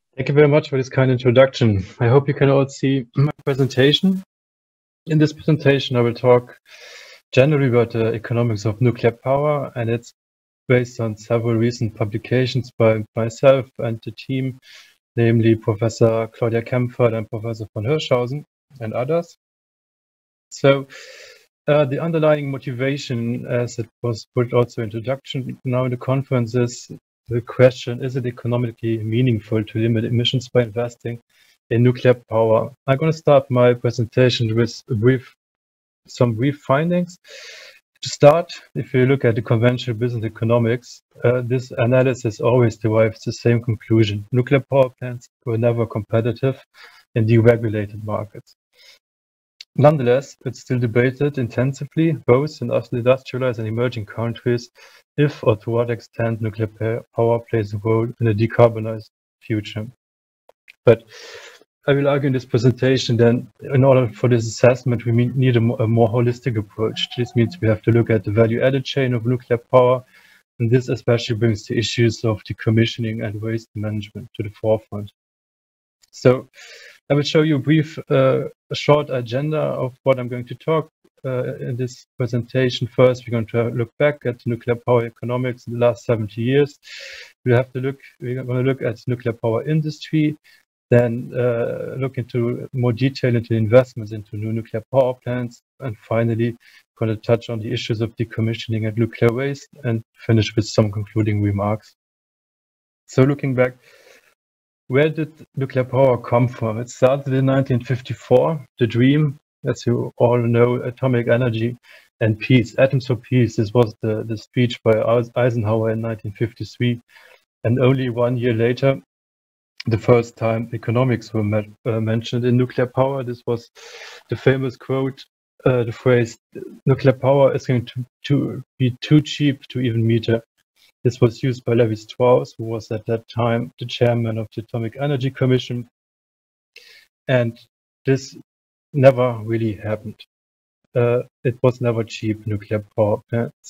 Thank you very much for this kind introduction. I hope you can all see my presentation. In this presentation, I will talk generally about the economics of nuclear power, and it's based on several recent publications by myself and the team, namely Professor Claudia Kempfert and Professor von Hirschhausen and others. So the underlying motivation, as it was put also in introduction now in the conference, is the question: is it economically meaningful to limit emissions by investing in nuclear power? I'm going to start my presentation with some brief findings. To start, if you look at the conventional business economics, this analysis always derives the same conclusion: nuclear power plants were never competitive in deregulated markets. Nonetheless, it's still debated intensively, both in industrialized and emerging countries, if or to what extent nuclear power plays a role in a decarbonized future. But I will argue in this presentation that in order for this assessment, we need a more holistic approach. This means we have to look at the value-added chain of nuclear power, and this especially brings the issues of decommissioning and waste management to the forefront. So I will show you a short agenda of what I'm going to talk in this presentation. First, we're going to look back at nuclear power economics in the last 70 years. We're going to look at nuclear power industry, then look into more detail into investments into new nuclear power plants, and finally going to touch on the issues of decommissioning and nuclear waste, and finish with some concluding remarks. So looking back, where did nuclear power come from? It started in 1954, the dream, as you all know, atomic energy and peace, atoms for peace. This was the speech by Eisenhower in 1953. And only 1 year later, the first time economics were mentioned in nuclear power. This was the famous quote, the phrase, nuclear power is going to be too cheap to even meter. This was used by Levi Strauss, who was at that time the chairman of the Atomic Energy Commission. And this never really happened. It was never cheap, nuclear power.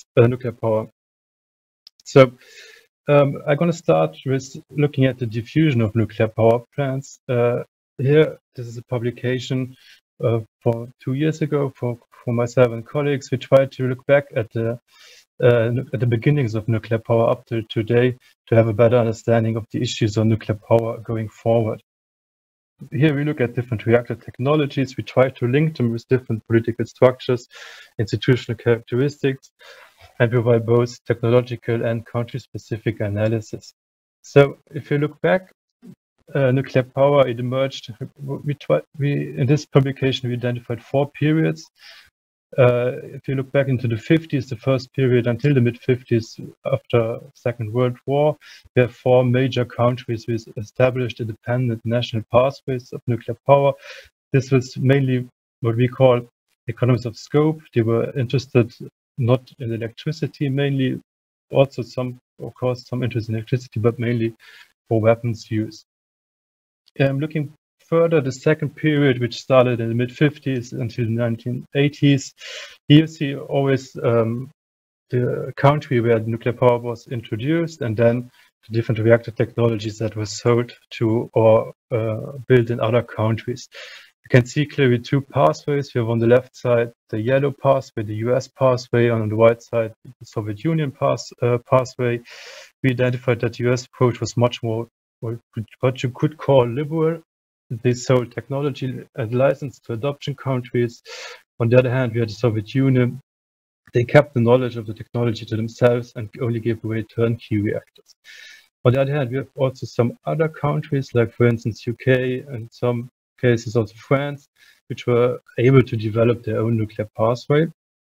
So I'm going to start with looking at the diffusion of nuclear power plants. Here, this is a publication for 2 years ago for myself and colleagues. We tried to look back at the beginnings of nuclear power up to today to have a better understanding of the issues on nuclear power going forward. Here we look at different reactor technologies. We try to link them with different political structures, institutional characteristics, and provide both technological and country-specific analysis. So if you look back, nuclear power, it emerged, in this publication, we identified 4 periods. If you look back into the 50s, the first period until the mid-50s after Second World War, we have 4 major countries with established independent national pathways of nuclear power. This was mainly what we call economies of scope. They were interested not in electricity, mainly, also some interest in electricity, but mainly for weapons use. Looking further, the second period, which started in the mid-50s until the 1980s, here you see always the country where nuclear power was introduced, and then the different reactor technologies that were sold to or built in other countries. You can see clearly 2 pathways. We have on the left side the yellow pathway, the US pathway, and on the right side the Soviet Union pathway. We identified that the US approach was much more what you could call liberal. They sold technology and license to adoption countries. On the other hand, we had the Soviet Union. They kept the knowledge of the technology to themselves and only gave away turnkey reactors. On the other hand, we have also some other countries, like for instance UK and some cases also France, which were able to develop their own nuclear pathway.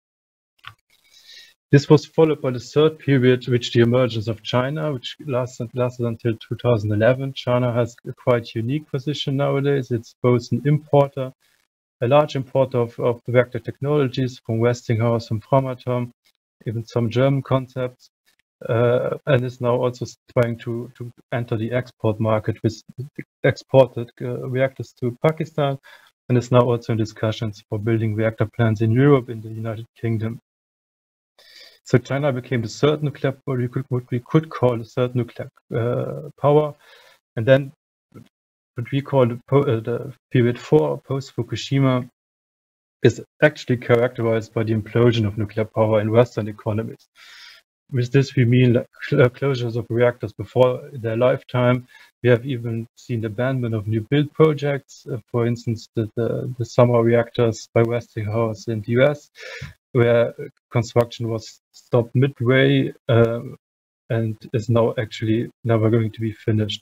This was followed by the third period, which the emergence of China, which lasted until 2011. China has a quite unique position nowadays. It's both an importer, a large importer of reactor technologies from Westinghouse, from Framatome, even some German concepts, and is now also trying to enter the export market with exported reactors to Pakistan, and is now also in discussions for building reactor plants in Europe, in the United Kingdom. So China became the third nuclear, what we could call the third nuclear power. And then what we call the period 4 post-Fukushima is actually characterized by the implosion of nuclear power in Western economies. With this, we mean like closures of reactors before their lifetime. We have even seen the abandonment of new build projects. For instance, the summer reactors by Westinghouse in the US, where construction was stopped midway and is now actually never going to be finished.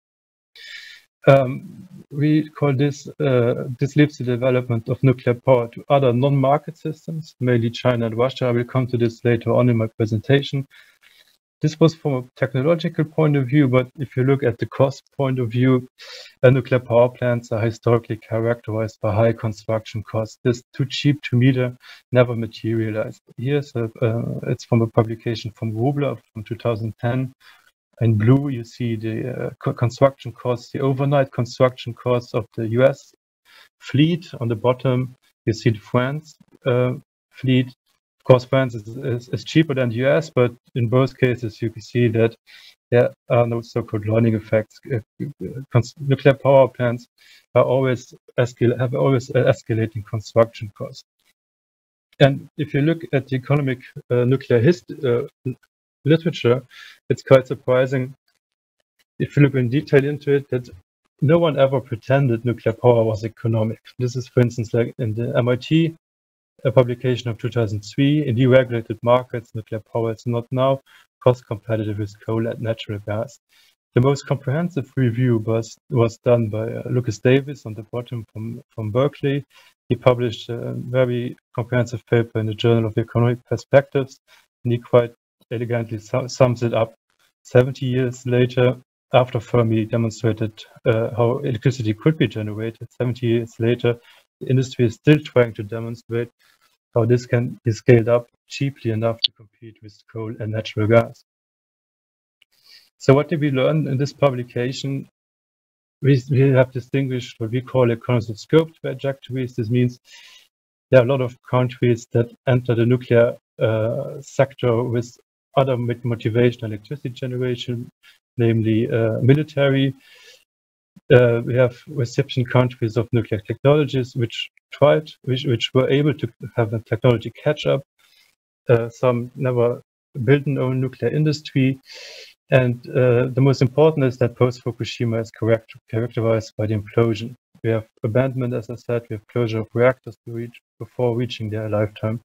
We call this leads the development of nuclear power to other non-market systems, mainly China and Russia. I will come to this later on in my presentation. This was from a technological point of view, but if you look at the cost point of view, nuclear power plants are historically characterized by high construction costs. This too cheap to meter never materialized. Here's it's from a publication from Rubler from 2010. In blue, you see the construction costs, the overnight construction costs of the US fleet. On the bottom, you see the France fleet. Of course, France is cheaper than the US, but in both cases, you can see that there are no so-called learning effects. Nuclear power plants are always escalating construction costs. And if you look at the economic nuclear literature, it's quite surprising, if you look in detail into it, that no one ever pretended nuclear power was economic. This is, for instance, like in the MIT publication of 2003, in deregulated markets, nuclear power is not now cost competitive with coal and natural gas. The most comprehensive review was done by Lucas Davis on the bottom from Berkeley. He published a very comprehensive paper in the Journal of Economic Perspectives, and he quite elegantly sums it up. 70 years later, after Fermi demonstrated how electricity could be generated, 70 years later, the industry is still trying to demonstrate how this can be scaled up cheaply enough to compete with coal and natural gas. So what did we learn in this publication? We have distinguished what we call economies of scope trajectories. This means there are a lot of countries that enter the nuclear sector with other motivation, electricity generation, namely military. We have recipient countries of nuclear technologies which were able to have a technology catch up. Some never built an own nuclear industry. And the most important is that post-Fukushima is characterized by the implosion. We have abandonment, as I said, we have closure of reactors before reaching their lifetime.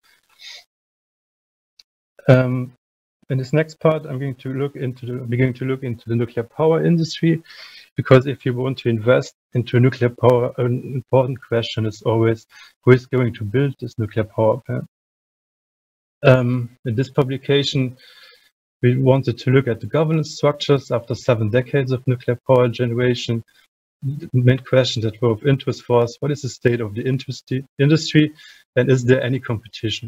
In this next part, I'm going to look into the nuclear power industry, because if you want to invest into nuclear power, an important question is always who is going to build this nuclear power plant. In this publication, we wanted to look at the governance structures after 7 decades of nuclear power generation. The main question that were of interest for us: what is the state of the industry, and is there any competition?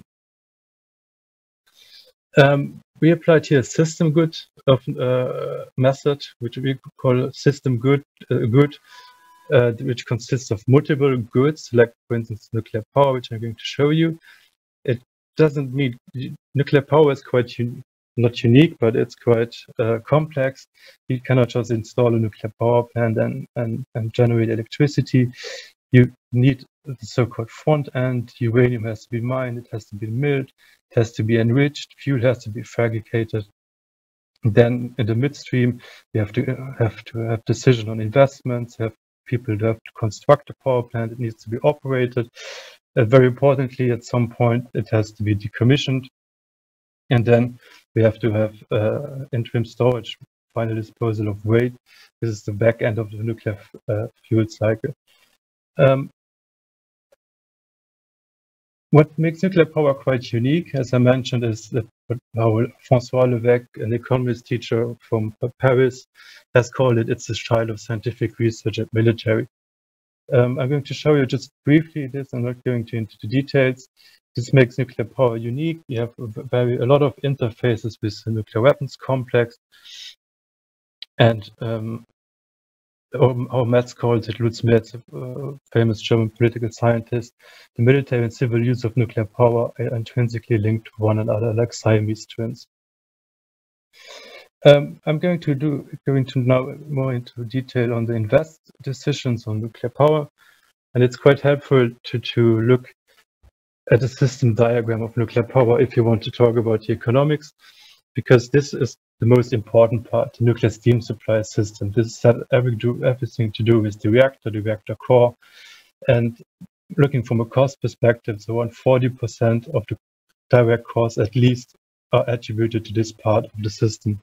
We applied here a system good method, which we call system good, which consists of multiple goods, like for instance nuclear power, which I'm going to show you. It doesn't mean nuclear power is quite not unique, but it's quite complex. You cannot just install a nuclear power plant and generate electricity. You need the so-called front end. Uranium has to be mined, it has to be milled, it has to be enriched, fuel has to be fabricated. Then in the midstream, we have to have decision on investments, have people to have to construct a power plant, it needs to be operated. Very importantly, at some point, it has to be decommissioned. And then we have to have interim storage, final disposal of waste. This is the back end of the nuclear fuel cycle. What makes nuclear power quite unique, as I mentioned, is that how François Levesque, an economist teacher from Paris, has called it, it's the child of scientific research and military. I'm going to show you just briefly this. I'm not going into the details. This makes nuclear power unique. You have a lot of interfaces with the nuclear weapons complex. And how Metz calls it, Lutz Metz, a famous German political scientist, the military and civil use of nuclear power are intrinsically linked to one another, like Siamese twins. I'm going to now more into detail on the invest decisions on nuclear power, and it's quite helpful to look at a system diagram of nuclear power if you want to talk about the economics, because this is the most important part, the nuclear steam supply system. This has everything to do with the reactor core, and looking from a cost perspective, so around 40% of the direct costs at least are attributed to this part of the system.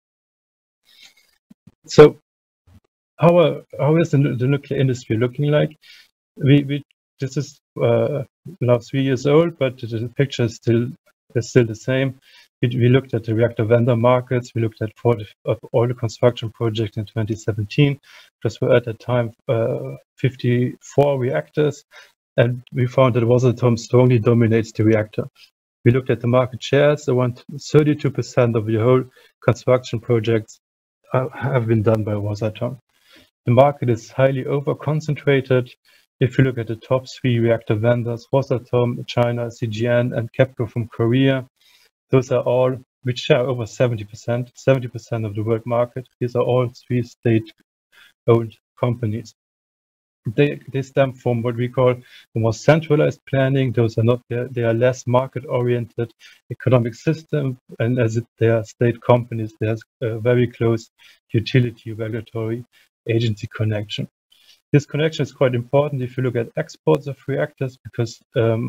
So how is the nuclear industry looking like? This is now 3 years old, but the picture is still the same. We looked at the reactor vendor markets. We looked at all the construction projects in 2017. Those were at that time 54 reactors, and we found that Rosatom strongly dominates the reactor. We looked at the market shares. Around 32% of the whole construction projects have been done by Rosatom. The market is highly over-concentrated. If you look at the top 3 reactor vendors, Rosatom, China, CGN, and KEPCO from Korea, those are all, which share over 70% of the world market. These are all 3 state-owned companies. They stem from what we call the more centralized planning. Those are not, they are less market-oriented economic system, and as they are state companies, there's a very close utility regulatory agency connection. This connection is quite important if you look at exports of reactors, because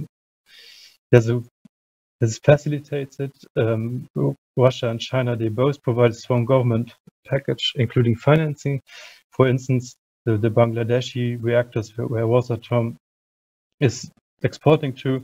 this facilitates it. Russia and China, they both provide a strong government package, including financing. For instance, the Bangladeshi reactors where Rosatom is exporting to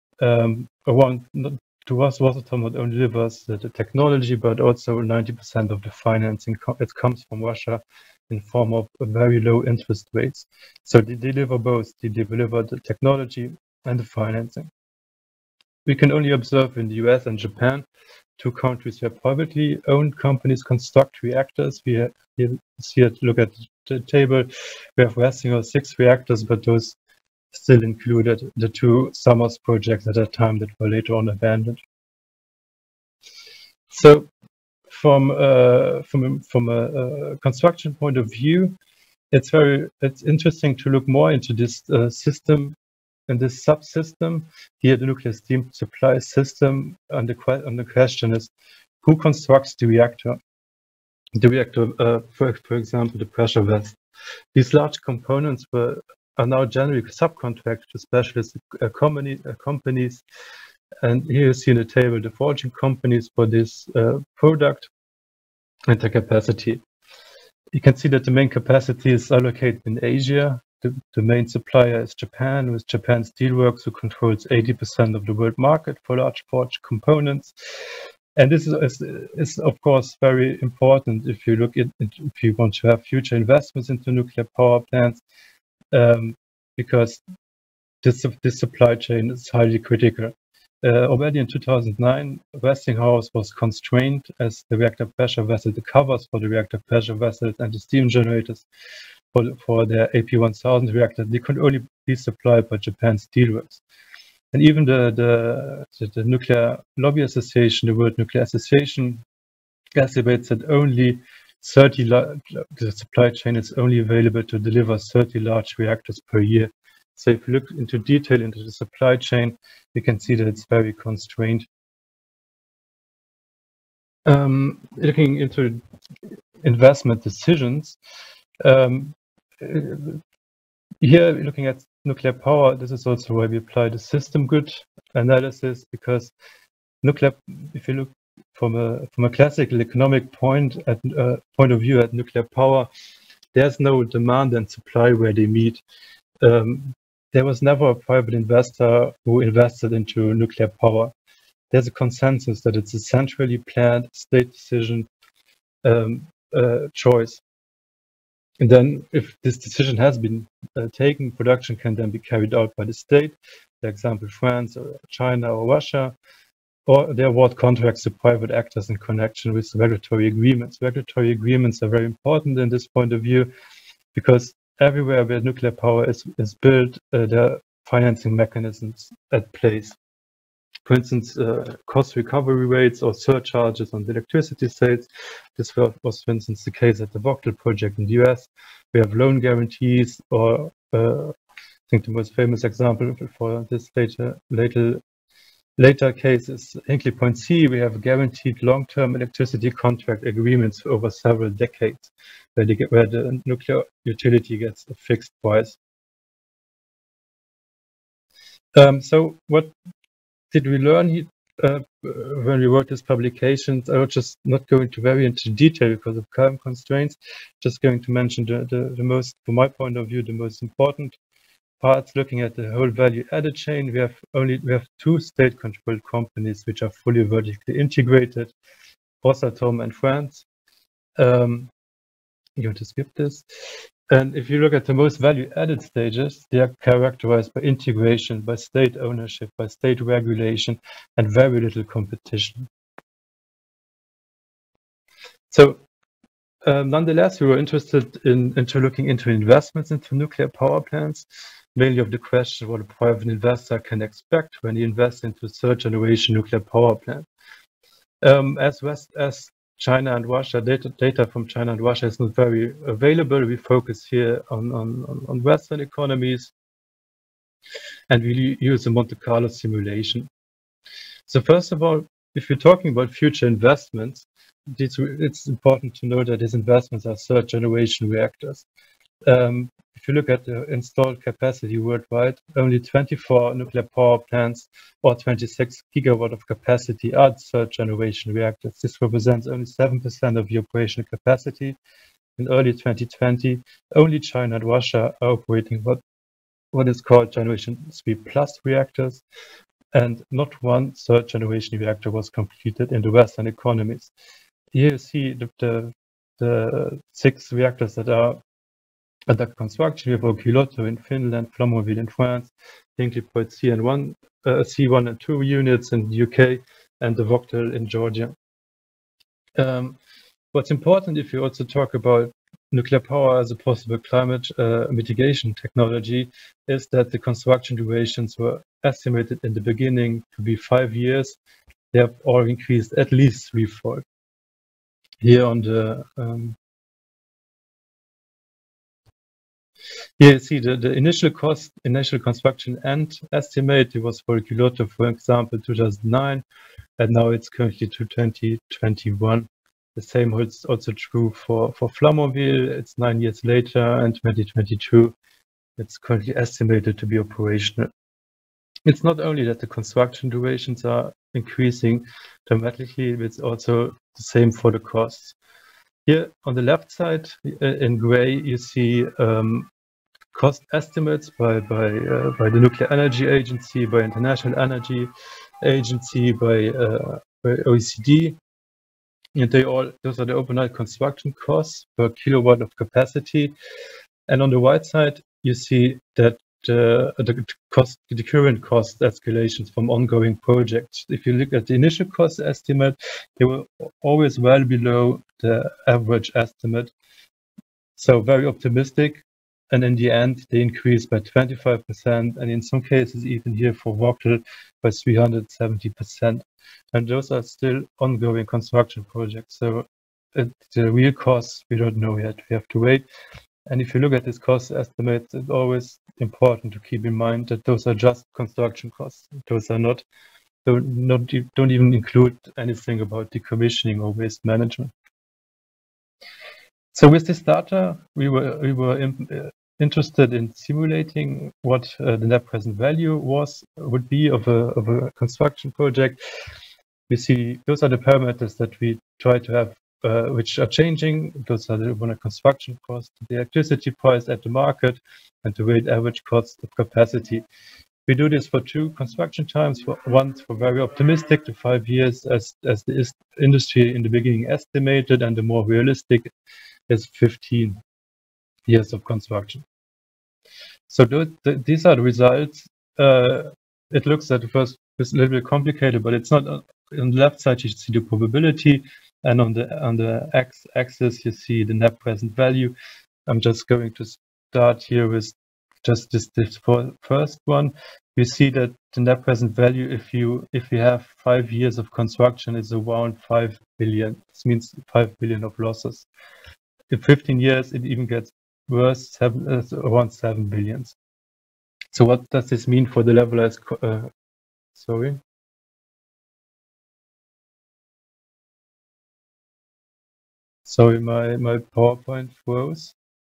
Rosatom not only delivers the technology, but also 90% of the financing. It comes from Russia in form of very low interest rates. So they deliver both. They deliver the technology and the financing. We can only observe in the US and Japan, 2 countries where privately owned companies construct reactors. Look at the table. We have Westinghouse 6 reactors, but those still included the 2 Summers projects at that time that were later on abandoned. So from a construction point of view, it's interesting to look more into this system and this subsystem here, the nuclear steam supply system. And the question is, who constructs the reactor? The reactor, for example, the pressure vessel. These large components are now generally subcontracted to specialist companies. And here you see in the table the forging companies for this product and the capacity. You can see that the main capacity is allocated in Asia. The main supplier is Japan, with Japan Steelworks, who controls 80% of the world market for large forged components. And this is of course very important if you want to have future investments into nuclear power plants, because this supply chain is highly critical. Already in 2009, Westinghouse was constrained as the reactor pressure vessel, the covers for the reactor pressure vessels and the steam generators for their AP1000 reactor, they could only be supplied by Japan Steelworks. And even the Nuclear Lobby Association, the World Nuclear Association, estimates that only the supply chain is only available to deliver 30 large reactors per year. So if you look into detail into the supply chain, you can see that it's very constrained. Looking into investment decisions, here looking at nuclear power, this is also where we apply the system good analysis, because if you look from a classical economic point of view at nuclear power, there's no demand and supply where they meet. There was never a private investor who invested into nuclear power. There's a consensus that it's a centrally planned state decision choice. And then if this decision has been taken, production can then be carried out by the state, for example, France or China or Russia, or they award contracts to private actors in connection with regulatory agreements. Regulatory agreements are very important in this point of view, because everywhere where nuclear power is built, there are financing mechanisms at place. For instance, cost recovery rates or surcharges on the electricity sales. This was, for instance, the case at the Vogtle project in the US. We have loan guarantees, or I think the most famous example for this later case is Hinkley Point C. We have guaranteed long-term electricity contract agreements for over several decades, where the nuclear utility gets a fixed price. So what did we learn when we wrote these publications? I was just not going to very into detail because of time constraints. Just going to mention the most, from my point of view, the most important parts. Looking at the whole value-added chain, we have two state-controlled companies which are fully vertically integrated: Rosatom and France. You want to skip this? And if you look at the most value-added stages, they are characterized by integration, by state ownership, by state regulation, and very little competition. So, nonetheless, we were interested into looking into investments into nuclear power plants, mainly of the question what a private investor can expect when he invests into a third-generation nuclear power plant. As China and Russia, data from China and Russia is not very available. We focus here on Western economies, and we use a Monte Carlo simulation. So first of all, if you're talking about future investments, it's important to know that these investments are third-generation reactors. If you look at the installed capacity worldwide, only 24 nuclear power plants or 26 gigawatt of capacity are third-generation reactors. This represents only 7% of the operational capacity. In early 2020, only China and Russia are operating what is called Generation 3+ reactors, and not one third-generation reactor was completed in the Western economies. Here you see the 6 reactors that are under construction. We have Olkiluoto in Finland, Flamanville in France, Hinkley Point C and C1 and 2 units in the UK, and the Vogtle in Georgia. What's important, if you also talk about nuclear power as a possible climate mitigation technology, is that the construction durations were estimated in the beginning to be 5 years. They have all increased at least threefold. Here on the here you see the initial construction end estimate. It was for Olkiluoto, for example, 2009, and now it's currently to 2021. The same holds also true for Flamanville. It's 9 years later, and 2022. It's currently estimated to be operational. It's not only that the construction durations are increasing dramatically, it's also the same for the costs. Here on the left side in gray, you see cost estimates by the Nuclear Energy Agency, by International Energy Agency, by OECD. And those are the overnight construction costs per kilowatt of capacity. And on the right side, you see that the current cost escalations from ongoing projects. If you look at the initial cost estimate, they were always well below the average estimate. So very optimistic. And in the end, they increased by 25%, and in some cases, even here for Vogtle, by 370%. And those are still ongoing construction projects. So the real costs, we don't know yet. We have to wait. And if you look at this cost estimates, it's always important to keep in mind that those are just construction costs. Those are don't even include anything about decommissioning or waste management. So with this data, we were interested in simulating what the net present value would be of a construction project. We see those are the parameters that we try to have, which are changing. Those are the construction cost, the electricity price at the market, and the weighted average cost of capacity. We do this for 2 construction times. One for very optimistic, to 5 years, as the industry in the beginning estimated, and the more realistic is 15 years of construction. So these are the results. It looks at first it's a little bit complicated, but it's not. On the left side, you see the probability, and on the x-axis, you see the net present value. I'm just going to start here with just this first one. you see that the net present value, if you have 5 years of construction, is around 5 billion. This means 5 billion of losses. In 15 years, it even gets worse, around 7 billion. So what does this mean for the levelized? Sorry. Sorry, my PowerPoint froze.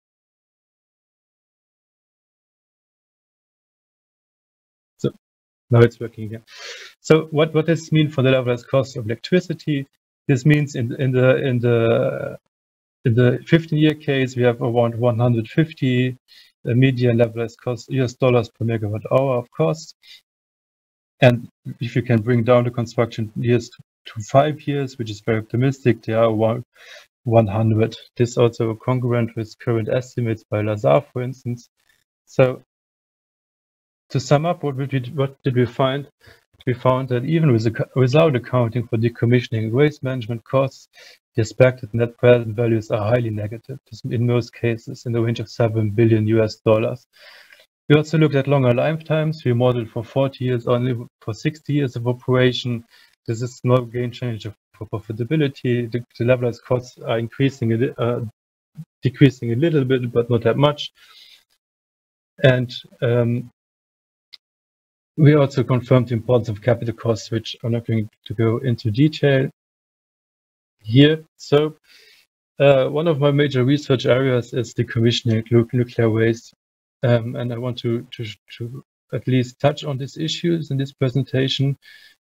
So now it's working again. So what does this mean for the levelized cost of electricity? This means in the 15-year case, we have around 150 median levelized cost US dollars per megawatt hour of cost. And if you can bring down the construction years to 5 years, which is very optimistic, they are around 100. This is also congruent with current estimates by Lazar, for instance. So to sum up, what did we find? We found that even without accounting for decommissioning and waste management costs, the expected net present values are highly negative, in most cases in the range of 7 billion US dollars. We also looked at longer lifetimes. We modeled for 40 years, only for 60 years of operation. This is no game changer for profitability. The levelized costs are decreasing a little bit, but not that much. And we also confirmed the importance of capital costs, which I'm not going to go into detail here. So one of my major research areas is decommissioning nuclear waste. And I want to at least touch on these issues in this presentation.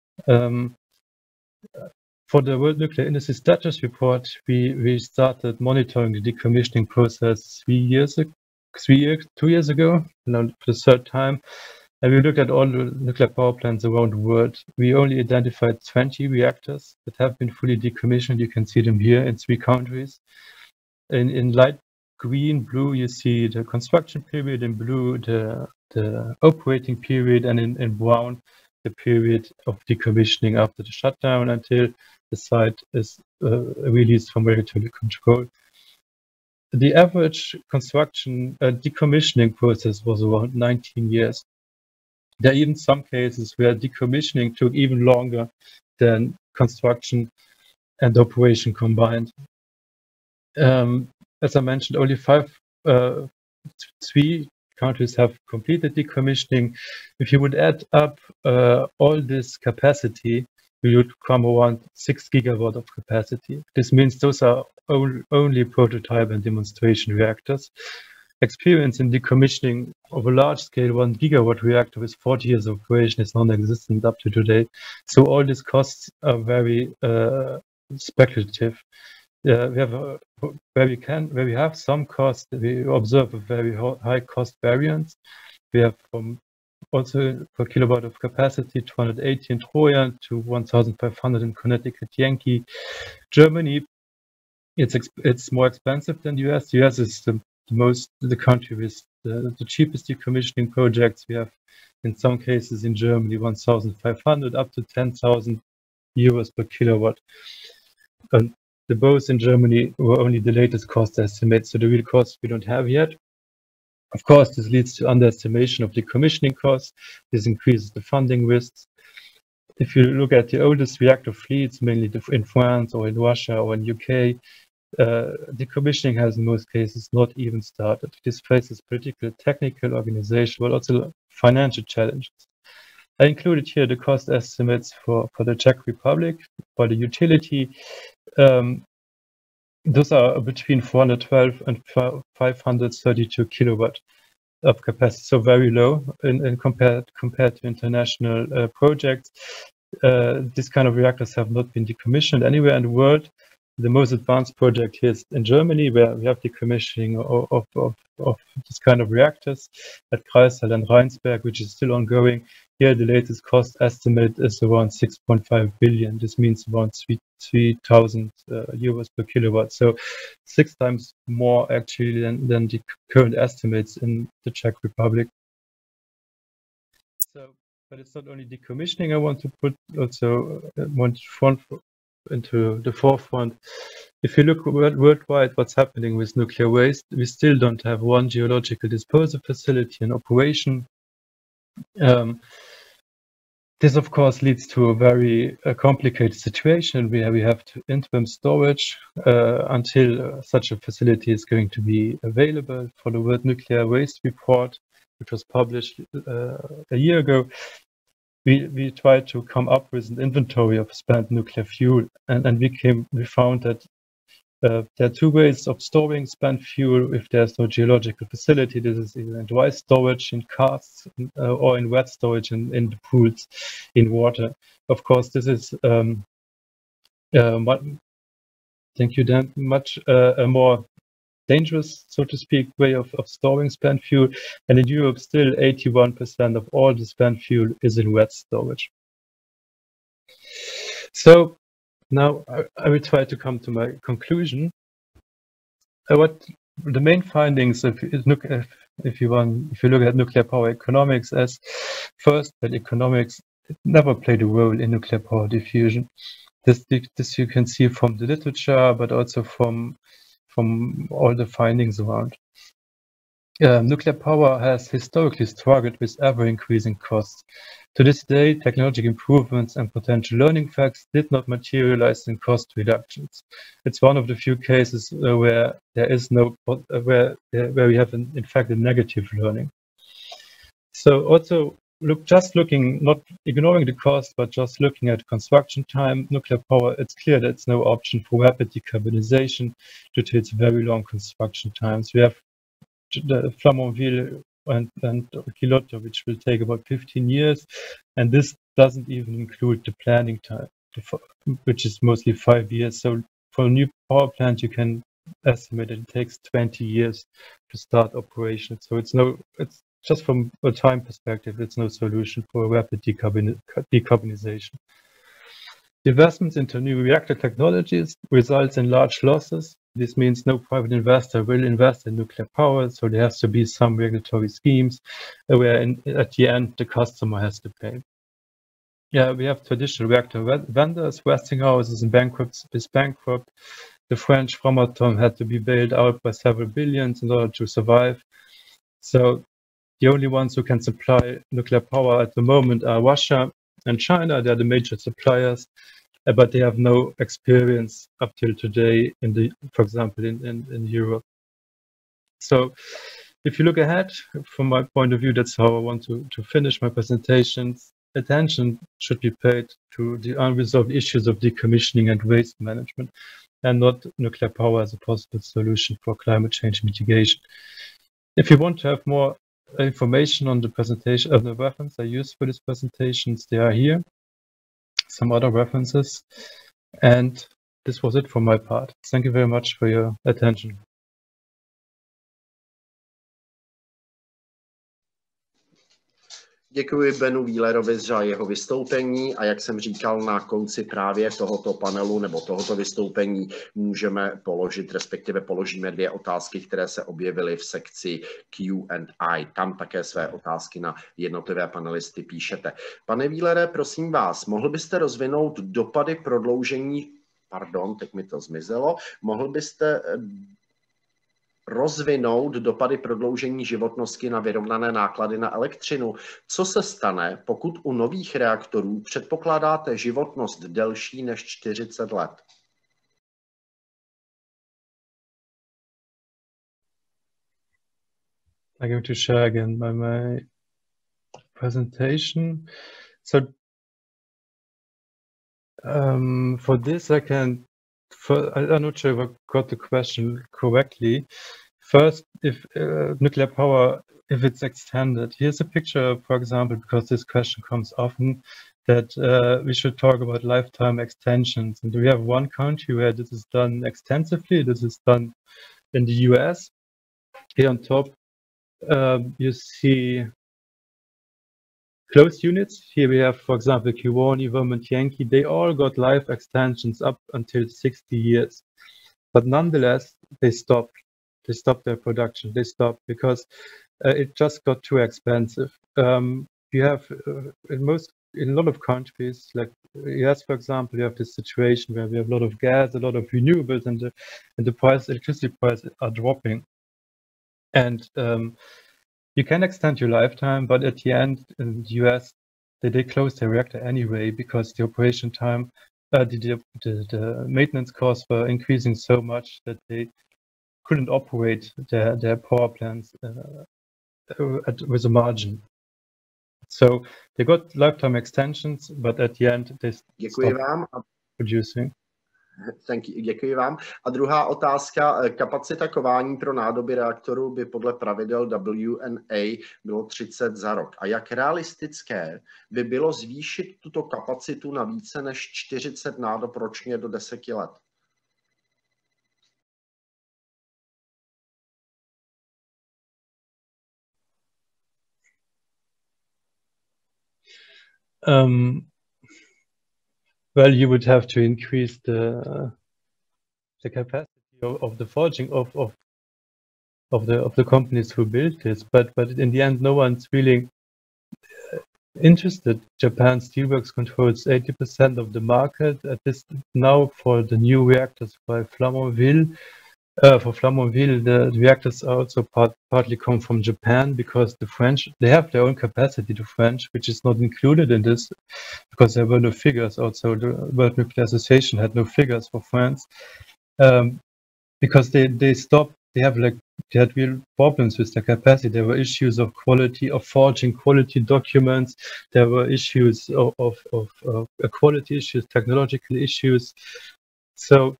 For the World Nuclear Industry Status Report, we started monitoring the decommissioning process 2 years ago, now for the third time. And we looked at all the nuclear power plants around the world. We only identified 20 reactors that have been fully decommissioned. You can see them here in 3 countries. In light green, blue, you see the construction period. In blue, the operating period, and in brown, the period of decommissioning after the shutdown until the site is released from regulatory control. The average construction decommissioning process was around 19 years. There are even some cases where decommissioning took even longer than construction and operation combined. As I mentioned, only 3 countries have completed decommissioning. If you would add up all this capacity, we would come around 6 gigawatt of capacity. This means those are only prototype and demonstration reactors. Experience in decommissioning of a large-scale 1 gigawatt reactor with 40 years of operation is non-existent up to today. So all these costs are very speculative. Where we have some cost, we observe a very high cost variance. We have from also per kilowatt of capacity 280 in Trojan to 1,500 in Connecticut, Yankee. Germany, it's more expensive than the US. The US is the country with the cheapest decommissioning projects. We have in some cases in Germany 1,500 up to 10,000 euros per kilowatt. And both in Germany were only the latest cost estimates, so the real costs we don't have yet. Of course, this leads to underestimation of decommissioning costs. This increases the funding risks. If you look at the oldest reactor fleets, mainly in France or in Russia or in UK, decommissioning has in most cases not even started. This faces political, technical, organizational, but also financial challenges. I included here the cost estimates for the Czech Republic, for the utility. Those are between 412 and 532 kilowatt of capacity, so very low in compared to international projects. This kind of reactors have not been decommissioned anywhere in the world. The most advanced project here is in Germany, where we have decommissioning of this kind of reactors at Kreisel and Rheinsberg, which is still ongoing. Here, the latest cost estimate is around 6.5 billion. This means around 3,000 euros per kilowatt. So 6 times more actually than the current estimates in the Czech Republic. So, but it's not only decommissioning I want to put, also into the forefront. If you look worldwide what's happening with nuclear waste, we still don't have one geological disposal facility in operation. This, of course, leads to a very complicated situation where we have to interim storage until such a facility is going to be available. For the World Nuclear Waste Report, which was published a year ago, we tried to come up with an inventory of spent nuclear fuel, and we found that there are two ways of storing spent fuel if there's no geological facility. This is either in dry storage in casks or in wet storage in the pools in water. Of course, this is thank you, Dan, much a more dangerous, so to speak, way of storing spent fuel. And in Europe, still 81% of all the spent fuel is in wet storage. So now I will try to come to my conclusion. What the main findings, if you look at nuclear power economics, as first that economics never played a role in nuclear power diffusion. This you can see from the literature, but also from all the findings around. Nuclear power has historically struggled with ever-increasing costs. To this day, technological improvements and potential learning effects did not materialize in cost reductions. It's one of the few cases where there is no where we have in fact a negative learning. So also looking, not ignoring the cost, but just looking at construction time, nuclear power, it's clear that it's no option for rapid decarbonization due to its very long construction times. We have the Flamanville and Olkiluoto, which will take about 15 years, and this doesn't even include the planning time, which is mostly 5 years. So for a new power plant, you can estimate it takes 20 years to start operation. So it's just from a time perspective, it's no solution for a rapid decarbonization. The investments into new reactor technologies results in large losses. This means no private investor will invest in nuclear power, so there has to be some regulatory schemes where at the end the customer has to pay. Yeah, we have traditional reactor vendors. Westinghouse is bankrupt. The French Framatome had to be bailed out by several billions in order to survive. So the only ones who can supply nuclear power at the moment are Russia and China. They are the major suppliers, but they have no experience up till today for example, in Europe. So if you look ahead, from my point of view, that's how I want to finish my presentations. Attention should be paid to the unresolved issues of decommissioning and waste management, and not nuclear power as a possible solution for climate change mitigation. If you want to have more information on the presentation of the reference I used for these presentations, they are here. Some other references. And this was it for my part. Thank you very much for your attention. Děkuji Benu Wheelerovi za jeho vystoupení a jak jsem říkal, na konci právě tohoto panelu nebo tohoto vystoupení můžeme položit, respektive položíme 2 otázky, které se objevily v sekci Q&A. Tam také své otázky na jednotlivé panelisty píšete. Pane Wheelere, prosím vás, mohl byste rozvinout dopady prodloužení, teď mi to zmizelo, mohl byste rozvinout dopady prodloužení životnosti na vyrovnané náklady na elektřinu. Co se stane, pokud u nových reaktorů předpokládáte životnost delší než 40 let? I'm going to share again my presentation. So for this, I'm not sure if I got the question correctly. First, if nuclear power, if it's extended, here's a picture, for example, because this question comes often, that we should talk about lifetime extensions. And we have one country where this is done extensively. This is done in the US. Here on top, you see closed units. Here we have, for example, Kewaunee, Vermont Yankee. They all got life extensions up until 60 years. But nonetheless, they stopped. They stopped their production. They stopped because it just got too expensive. You have in a lot of countries, like US, for example, you have this situation where we have a lot of gas, a lot of renewables, and the electricity prices are dropping. And you can extend your lifetime, but at the end in the US, they did close their reactor anyway because the operation time, the maintenance costs were increasing so much that they couldn't operate their power plants with a margin. So they got lifetime extensions, but at the end they stopped producing. Děkuji vám. A druhá otázka, kapacita kování pro nádoby reaktorů by podle pravidel WNA bylo 30 za rok. A jak realistické by bylo zvýšit tuto kapacitu na více než 40 nádob ročně do 10 let? Well, you would have to increase the capacity of the forging of the companies who build this, but in the end, no one's really interested. Japan Steelworks controls 80% of the market at this now for the new reactors by Flamanville. For Flamanville, the reactors also partly come from Japan because the French, they have their own capacity, the French, which is not included in this because there were no figures. Also, the World Nuclear Association had no figures for France because they stopped. They had real problems with their capacity. There were issues of quality, of forging quality documents. There were issues of quality issues, technological issues. So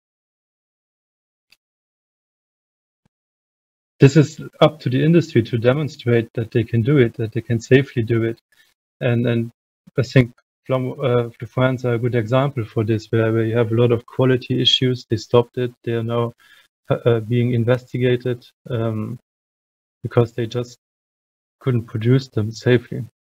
this is up to the industry to demonstrate that they can do it, that they can safely do it. And I think France are a good example for this, where you have a lot of quality issues. They stopped it. They are now being investigated because they just couldn't produce them safely.